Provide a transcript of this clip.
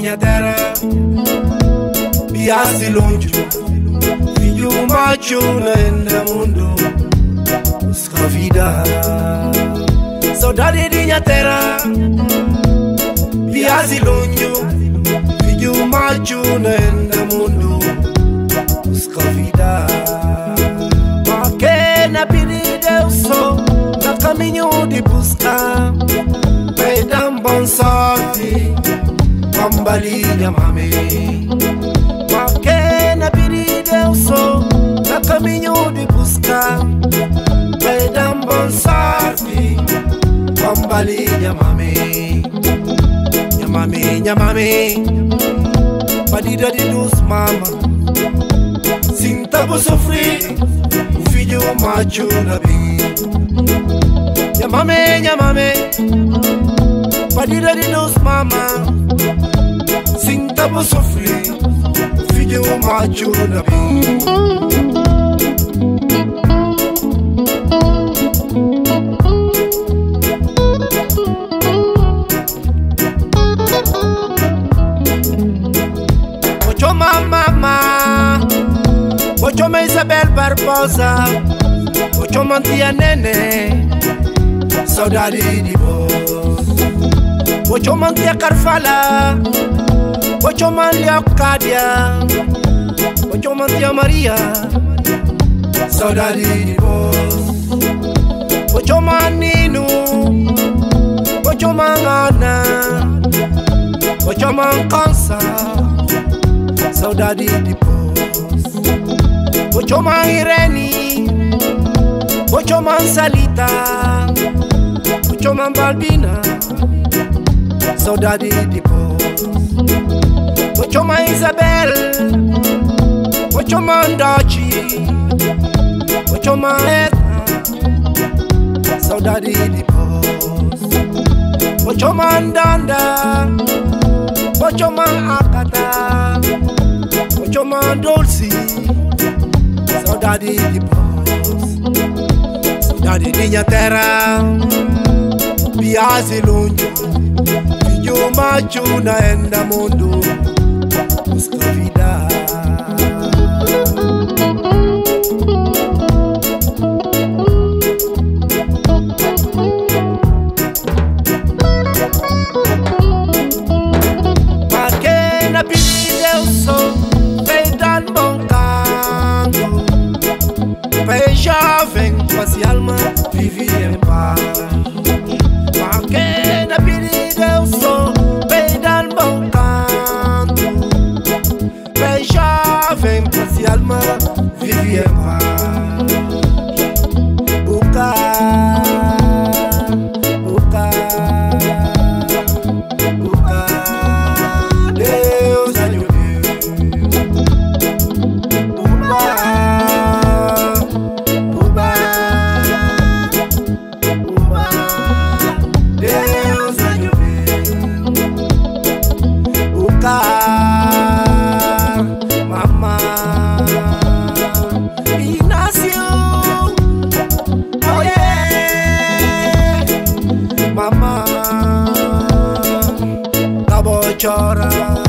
minha terra, viaje longe, filho macho no mundo, busca vida. Saudade de minha terra, viaje longe, filho macho no mundo, busca vida. Mas que na vida eu sou, no caminho de buscar, vai dar bom sorte. Kambali nyamame, porque na vida eu sou, no caminho de buscar, vai dar bom sorte. Kambali nyamame, nyamame, nyamame, padida de luz mama, sinta por sofrer, o filho macho na vida. Nyamame, nyamame, padida de luz mama, sinta por sofrer, filho macho na vida. Ocho mama, ocho me Isabel Barbosa, ocho mantia nene, saudade de vós. Ocho mantia Carfala, ocho man Leocadia, ocho man tia Maria, saudade de vós. Ocho man Nino, ocho man Ana, ocho man Cansa, saudade de vós. Ocho man Irene, ocho man Salita, ocho man Balbina, saudade de vós. Ocho man Isabel, ocho man Dochi, ocho man Edna, saudade de vós. Ocho man Danda, ocho man Akata, ocho man Dulce, saudade de vós. Saudade de minha terra, viaje longe, filho macho no mundo, busca vida. Mas que na vida eu sou, vem dando bom canto, vem jovem, faz alma, vive em paz. Mas que na vida eu sou, vem dando bom canto, vem jovem, faz alma, vive em paz. Mama Ignacio, oh yeah, mama la bochora.